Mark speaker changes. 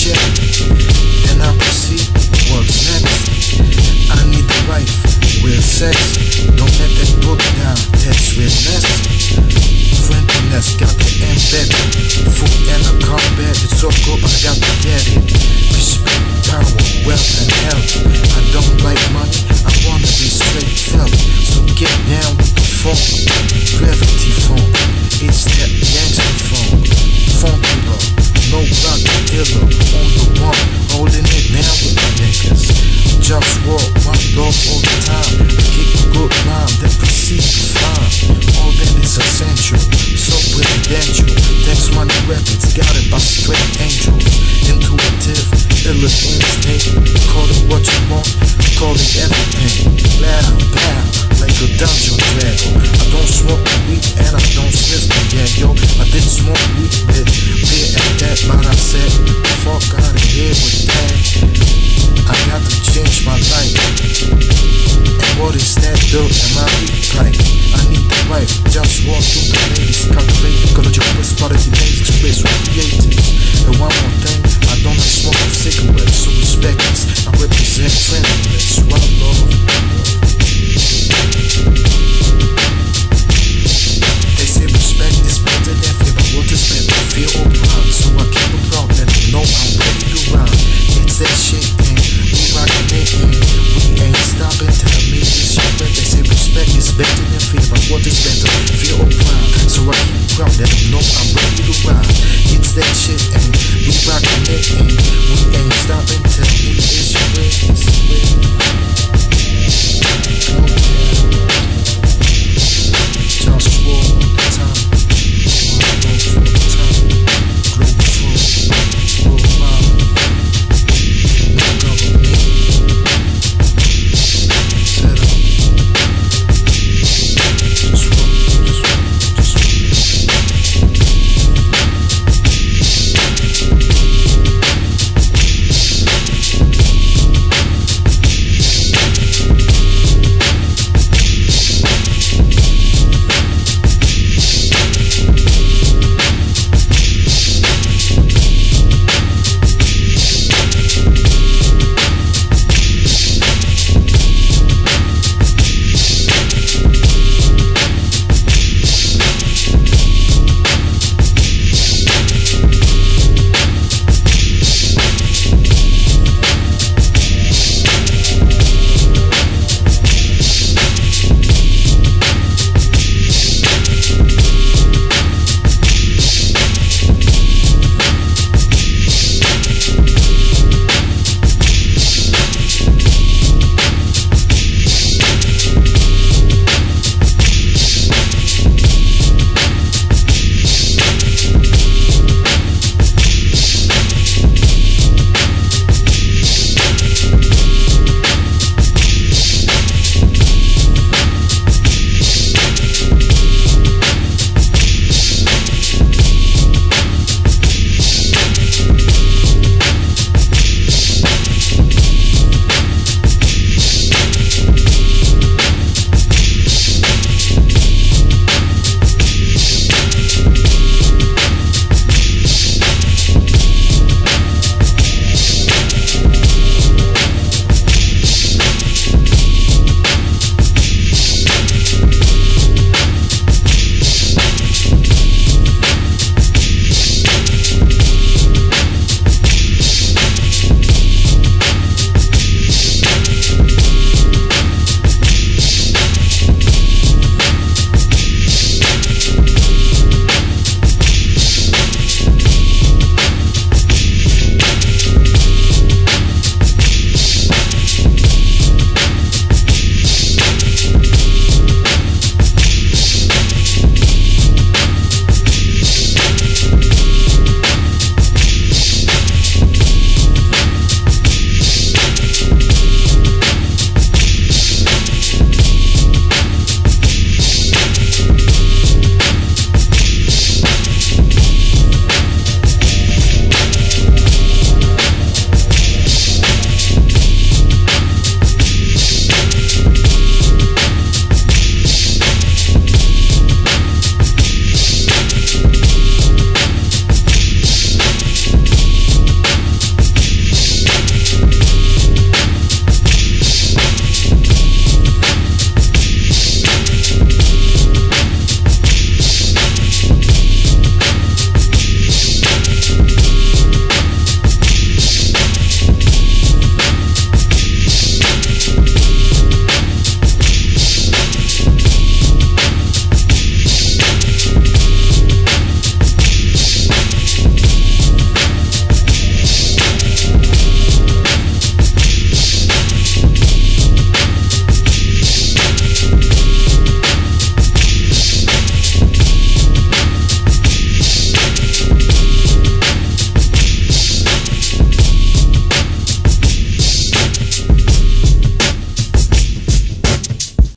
Speaker 1: check, then I proceed. What's next? I need the wife, real sex. Don't let that book down, that's realness. Friendliness, got the embedded. Food and a combat, it's so good, but I got to get it. Respect, power, wealth, and health. I don't like money, I wanna be straight felt. So get down with the funk, gravity funk. It's that gangster funk. Funkula, no rock, illa, on the one, holding it down with my niggas. JustWar, one love all the time. Kick a good rhyme, then proceed to find. All that is essential, so presidential. Text Money Records, got it by straight angel. Intuitive, illa instinct. Call it what you want, call it everything. Loud, loud, like a dungeon dragon. I don't smoke weed and I don't sniff the yeah, yo. I did smoke weed, but beer at that, but I said, fuck out of here with that. I got to change my life. And what is that dirt in my weak pipe? I need the wife, just walk through the ladies, cultivate, gonna just whisper the basic space with creatives. And one more thing, I don't like smoking cigarettes, so respect this. I represent friendliness, one love. They say respect is better than fear, but what is better, fear or pride? So I keep it proud, let them know I'm ready to rhyme. It's that shit, and we rockin' it, and we ain't stopping. Tell me this shit, but they say respect is better than fear, but what is better, fear or pride? So I keep it proud, let them know I'm ready to rhyme. It's that shit, and we rockin' it, and we ain't stopping.